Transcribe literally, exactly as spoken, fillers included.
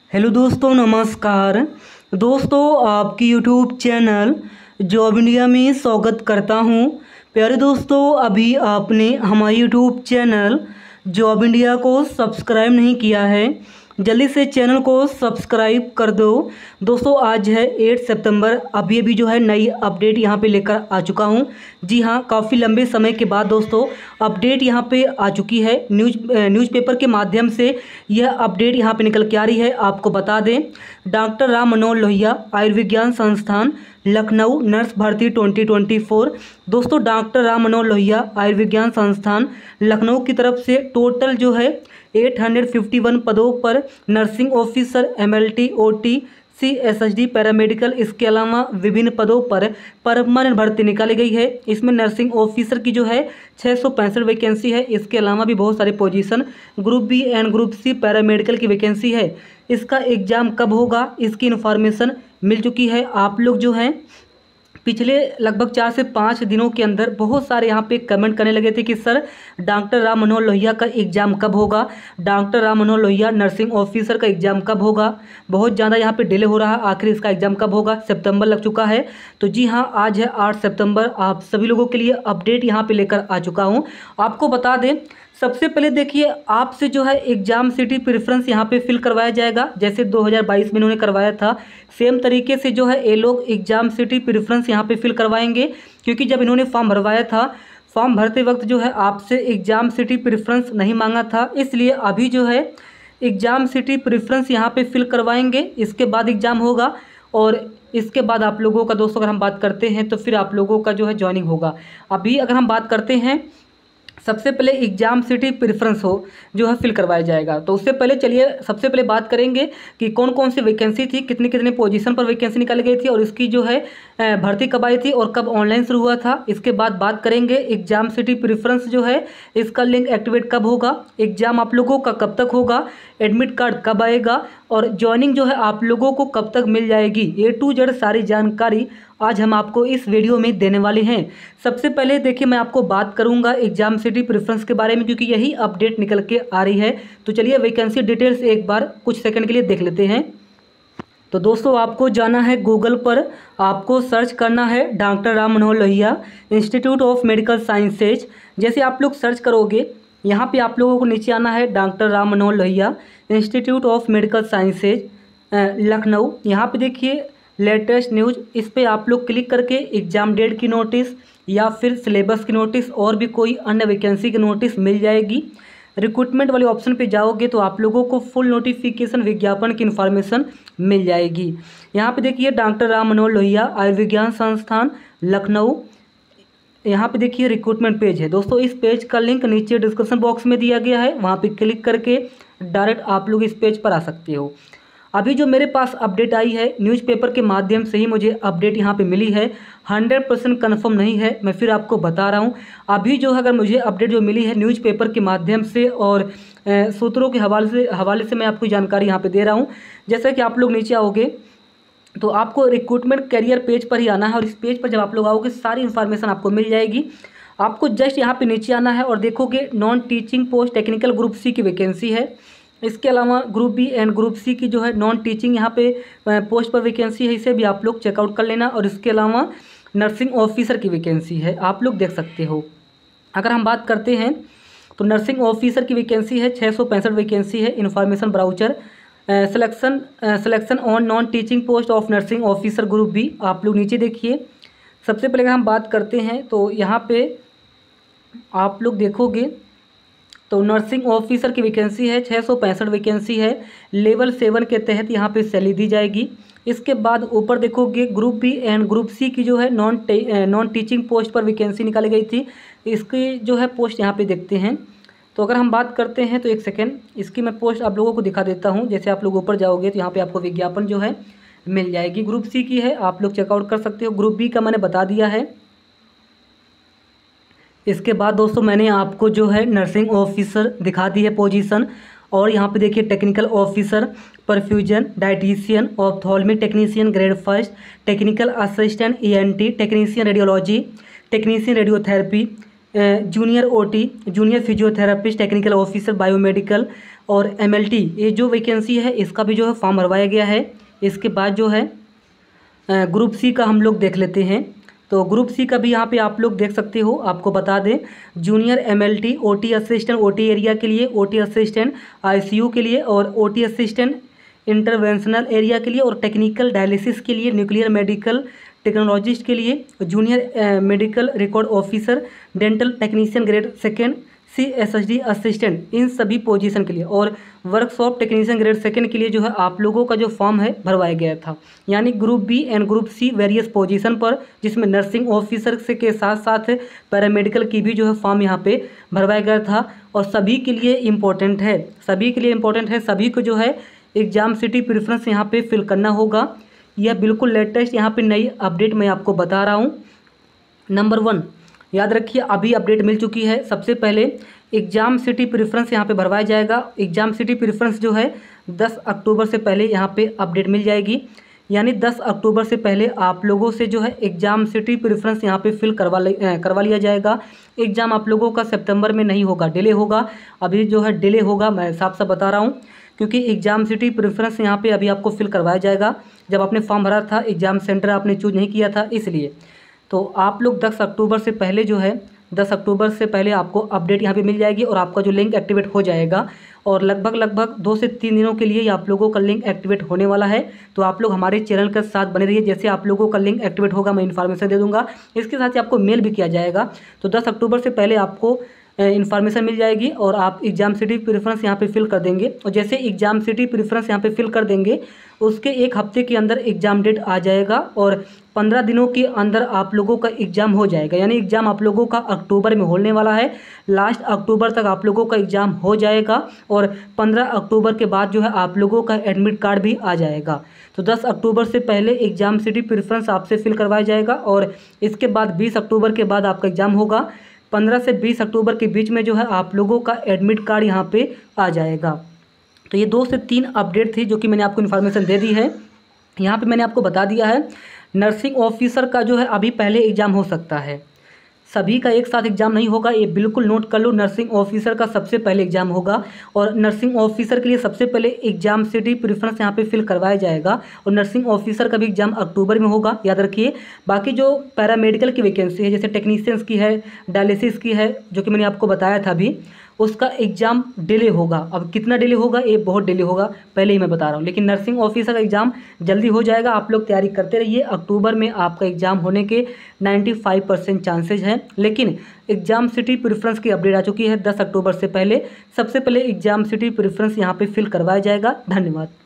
Hello दोस्तों, नमस्कार। दोस्तों, आपकी यूट्यूब चैनल जॉब इंडिया में स्वागत करता हूं। प्यारे दोस्तों, अभी आपने हमारे यूट्यूब चैनल जॉब इंडिया को सब्सक्राइब नहीं किया है, जल्दी से चैनल को सब्सक्राइब कर दो। दोस्तों, आज है आठ सितंबर। अभी अभी जो है नई अपडेट यहाँ पे लेकर आ चुका हूँ। जी हाँ, काफ़ी लंबे समय के बाद दोस्तों अपडेट यहाँ पे आ चुकी है। न्यूज़ न्यूज़पेपर के माध्यम से यह अपडेट यहाँ पे निकल के आ रही है। आपको बता दें, डॉक्टर राम मनोहर लोहिया आयुर्विज्ञान संस्थान लखनऊ नर्स भर्ती ट्वेंटी ट्वेंटी फोर। दोस्तों, डॉक्टर राम मनोहर लोहिया आयुर्विज्ञान संस्थान लखनऊ की तरफ से टोटल जो है आठ सौ इक्यावन पदों पर nursing officer, MLT, OT, C S H D, paramedical, इसके अलावा विभिन्न पदों पर परमानेंट भर्ती निकाली गई है। इसमें नर्सिंग ऑफिसर की जो है छः सौ पैंसठ वैकेंसी है। इसके अलावा भी बहुत सारे position group B and group C paramedical की वैकेंसी है। इसका एग्ज़ाम कब होगा, इसकी इन्फॉर्मेशन मिल चुकी है। आप लोग जो हैं पिछले लगभग चार से पाँच दिनों के अंदर बहुत सारे यहाँ पे कमेंट करने लगे थे कि सर डॉक्टर राम मनोहर लोहिया का एग्ज़ाम कब होगा, doctor Ram Manohar Lohia nursing officer का एग्ज़ाम कब होगा। बहुत ज़्यादा यहाँ पे डिले हो रहा है, आखिर इसका एग्ज़ाम कब होगा। सितंबर लग चुका है। तो जी हाँ, आज है आठ सितंबर। आप सभी लोगों के लिए अपडेट यहाँ पे लेकर आ चुका हूँ। आपको बता दें, सबसे पहले देखिए, आपसे जो है एग्ज़ाम सिटी प्रेफरेंस यहाँ पे फिल करवाया जाएगा। जैसे दो हज़ार बाईस में इन्होंने करवाया था, सेम तरीके से जो है ये लोग एग्ज़ाम सिटी प्रेफरेंस यहाँ पे फिल करवाएंगे। क्योंकि जब इन्होंने फॉर्म भरवाया था, फॉर्म भरते वक्त जो है आपसे एग्ज़ाम सिटी प्रेफरेंस नहीं मांगा था, इसलिए अभी जो है एग्ज़ाम सिटी प्रेफरेंस यहाँ पे फिल करवाएंगे। इसके बाद एग्ज़ाम होगा और इसके बाद आप लोगों का दोस्तों अगर हम बात करते हैं तो फिर आप लोगों का जो है ज्वाइनिंग होगा। अभी अगर हम बात करते हैं, सबसे पहले एग्ज़ाम सिटी प्रेफरेंस हो जो है फिल करवाया जाएगा। तो उससे पहले चलिए सबसे पहले बात करेंगे कि कौन कौन सी वैकेंसी थी, कितनी कितनी पोजीशन पर वैकेंसी निकाली गई थी और इसकी जो है भर्ती कब आई थी और कब ऑनलाइन शुरू हुआ था। इसके बाद बात करेंगे एग्ज़ाम सिटी प्रेफरेंस जो है इसका लिंक एक्टिवेट कब होगा, एग्ज़ाम आप लोगों का कब तक होगा, एडमिट कार्ड कब आएगा और ज्वाइनिंग जो है आप लोगों को कब तक मिल जाएगी। ए टू जेड सारी जानकारी आज हम आपको इस वीडियो में देने वाले हैं। सबसे पहले देखिए, मैं आपको बात करूंगा एग्ज़ाम सिटी प्रेफरेंस के बारे में, क्योंकि यही अपडेट निकल के आ रही है। तो चलिए वैकेंसी डिटेल्स एक बार कुछ सेकंड के लिए देख लेते हैं। तो दोस्तों, आपको जाना है गूगल पर, आपको सर्च करना है doctor Ram Manohar Lohia institute of medical sciences. जैसे आप लोग सर्च करोगे, यहाँ पे आप लोगों को नीचे आना है doctor Ram Manohar Lohia institute of medical sciences Lucknow. यहाँ पे देखिए लेटेस्ट न्यूज़, इस पे आप लोग क्लिक करके एग्ज़ाम डेट की नोटिस या फिर सिलेबस की नोटिस और भी कोई अन्य वैकेंसी की नोटिस मिल जाएगी। रिक्रूटमेंट वाले ऑप्शन पे जाओगे तो आप लोगों को फुल नोटिफिकेशन विज्ञापन की इन्फॉर्मेशन मिल जाएगी। यहाँ पे देखिए डॉक्टर राम मनोहर लोहिया आयुर्विज्ञान संस्थान लखनऊ, यहाँ पे देखिए रिक्रूटमेंट पेज है। दोस्तों, इस पेज का लिंक नीचे डिस्क्रिप्शन बॉक्स में दिया गया है, वहाँ पे क्लिक करके डायरेक्ट आप लोग इस पेज पर आ सकते हो। अभी जो मेरे पास अपडेट आई है न्यूज़पेपर के माध्यम से ही मुझे अपडेट यहाँ पे मिली है, हंड्रेड परसेंट कन्फर्म नहीं है, मैं फिर आपको बता रहा हूँ। अभी जो है अगर मुझे अपडेट जो मिली है न्यूज़पेपर के माध्यम से और सूत्रों के हवाले से हवाले से मैं आपको जानकारी यहाँ पे दे रहा हूँ। जैसे कि आप लोग नीचे आओगे तो आपको रिक्रूटमेंट करियर पेज पर ही आना है और इस पेज पर जब आप लोग आओगे सारी इन्फॉर्मेशन आपको मिल जाएगी। आपको जस्ट यहाँ पे नीचे आना है और देखोगे non teaching post technical group C की वैकेंसी है। इसके अलावा group B and group C की जो है नॉन टीचिंग यहाँ पे पोस्ट पर वैकेंसी है, इसे भी आप लोग चेकआउट कर लेना। और इसके अलावा नर्सिंग ऑफिसर की वैकेंसी है, आप लोग देख सकते हो। अगर हम बात करते हैं तो नर्सिंग ऑफिसर की वैकेंसी है, छः सौ पैंसठ वैकेंसी है। Information brochure selection selection on non teaching post of nursing officer group B, आप लोग नीचे देखिए। सबसे पहले अगर हम बात करते हैं तो यहाँ पे आप लोग देखोगे तो नर्सिंग ऑफिसर की वैकेंसी है, छः सौ पैंसठ वैकेंसी है। लेवल सेवन के तहत यहाँ पे सैलरी दी जाएगी। इसके बाद ऊपर देखोगे group B and group C की जो है नॉन नॉन टीचिंग पोस्ट पर वैकेंसी निकाली गई थी। इसकी जो है पोस्ट यहाँ पे देखते हैं। तो अगर हम बात करते हैं तो एक सेकेंड, इसकी मैं पोस्ट आप लोगों को दिखा देता हूँ। जैसे आप लोग ऊपर जाओगे तो यहाँ पर आपको विज्ञापन जो है मिल जाएगी। ग्रुप सी की है, आप लोग चेकआउट कर सकते हो। ग्रुप बी का मैंने बता दिया है। इसके बाद दोस्तों मैंने आपको जो है नर्सिंग ऑफिसर दिखा दी है पोजीशन, और यहाँ पे देखिए technical officer, perfusion, dietitian, ophthalmic technician grade first, technical assistant ENT, technician radiology, technician radiotherapy, junior OT, junior physiotherapist, technical officer biomedical, और एम एल टी ये जो वैकेंसी है इसका भी जो है फॉर्म भरवाया गया है। इसके बाद जो है ग्रुप सी का हम लोग देख लेते हैं। तो ग्रुप सी का भी यहाँ पे आप लोग देख सकते हो। आपको बता दें, junior MLT, OT assistant OT area के लिए, ओटी असिस्टेंट आईसीयू के लिए, और ओटी असिस्टेंट इंटरवेंशनल एरिया के लिए, और टेक्निकल डायलिसिस के लिए, न्यूक्लियर मेडिकल टेक्नोलॉजिस्ट के लिए, junior medical record officer, dental technician grade second, C S S D assistant, इन सभी पोजीशन के लिए, और वर्कशॉप टेक्नीशियन ग्रेड सेकंड के लिए जो है आप लोगों का जो फॉर्म है भरवाया गया था। यानी group B and group C various position पर, जिसमें नर्सिंग ऑफिसर से के साथ साथ पैरामेडिकल की भी जो है फॉर्म यहाँ पे भरवाया गया था। और सभी के लिए इम्पोर्टेंट है, सभी के लिए इम्पोर्टेंट है, सभी को जो है एग्जाम सिटी प्रेफरेंस यहाँ पे फिल करना होगा। यह बिल्कुल लेटेस्ट यहाँ पे नई अपडेट मैं आपको बता रहा हूँ। नंबर वन, याद रखिए अभी अपडेट मिल चुकी है। सबसे पहले एग्ज़ाम सिटी प्रेफरेंस यहाँ पे भरवाया जाएगा। एग्ज़ाम सिटी प्रेफरेंस जो है दस अक्टूबर से पहले यहाँ पे अपडेट मिल जाएगी। यानी दस अक्टूबर से पहले आप लोगों से जो है एग्ज़ाम सिटी प्रेफरेंस यहाँ पे फिल करवा करवा लिया जाएगा। एग्ज़ाम आप लोगों का सितंबर में नहीं होगा, डिले होगा। अभी जो है डिले होगा, मैं साफ साफ बता रहा हूँ, क्योंकि एग्ज़ाम सिटी प्रेफरेंस यहाँ पे अभी आपको फिल करवाया जाएगा। जब आपने फॉर्म भरा था, एग्ज़ाम सेंटर आपने चूज नहीं किया था, इसलिए तो आप लोग दस अक्टूबर से पहले जो है दस अक्टूबर से पहले आपको अपडेट यहाँ पे मिल जाएगी और आपका जो लिंक एक्टिवेट हो जाएगा। और लगभग लगभग दो से तीन दिनों के लिए आप लोगों का लिंक एक्टिवेट होने वाला है। तो आप लोग हमारे चैनल के साथ बने रहिए। जैसे आप लोगों का लिंक एक्टिवेट होगा मैं इन्फॉर्मेशन दे दूँगा। इसके साथ ही आपको मेल भी किया जाएगा। तो दस अक्टूबर से पहले आपको इन्फॉर्मेशन मिल जाएगी और आप एग्ज़ाम सिटी प्रेफरेंस यहाँ पे फिल कर देंगे। और जैसे एग्ज़ाम सिटी प्रेफरेंस यहाँ पे फिल कर देंगे, उसके एक हफ्ते के अंदर एग्ज़ाम डेट आ जाएगा और पंद्रह दिनों के अंदर आप लोगों का एग्ज़ाम हो जाएगा। यानी एग्ज़ाम आप लोगों का अक्टूबर में होने वाला है। लास्ट अक्टूबर तक आप लोगों का एग्ज़ाम हो जाएगा और पंद्रह अक्टूबर के बाद जो है आप लोगों का एडमिट कार्ड भी आ जाएगा। तो दस अक्टूबर से पहले एग्ज़ाम सिटी प्रेफरेंस आपसे फिल करवाया जाएगा और इसके बाद बीस अक्टूबर के बाद आपका एग्ज़ाम होगा। पंद्रह से बीस अक्टूबर के बीच में जो है आप लोगों का एडमिट कार्ड यहाँ पे आ जाएगा। तो ये दो से तीन अपडेट थी जो कि मैंने आपको इन्फॉर्मेशन दे दी है। यहाँ पे मैंने आपको बता दिया है नर्सिंग ऑफिसर का जो है अभी पहले एग्ज़ाम हो सकता है, सभी का एक साथ एग्ज़ाम नहीं होगा, ये बिल्कुल नोट कर लो। नर्सिंग ऑफिसर का सबसे पहले एग्ज़ाम होगा और नर्सिंग ऑफिसर के लिए सबसे पहले एग्ज़ाम सिटी प्रेफरेंस यहाँ पे फिल करवाया जाएगा और नर्सिंग ऑफिसर का भी एग्ज़ाम अक्टूबर में होगा, याद रखिए। बाकी जो पैरामेडिकल की वैकेंसी है, जैसे टेक्नीशियंस की है, डायलिसिस की है, जो कि मैंने आपको बताया था अभी, उसका एग्ज़ाम डिले होगा। अब कितना डिले होगा, ये बहुत डिले होगा, पहले ही मैं बता रहा हूँ। लेकिन नर्सिंग ऑफिसर का एग्ज़ाम जल्दी हो जाएगा। आप लोग तैयारी करते रहिए। अक्टूबर में आपका एग्ज़ाम होने के पचानवे परसेंट चांसेज हैं। लेकिन एग्ज़ाम सिटी प्रेफरेंस की अपडेट आ चुकी है। दस अक्टूबर से पहले सबसे पहले एग्ज़ाम सिटी प्रेफरेंस यहाँ पे फिल करवाया जाएगा। धन्यवाद।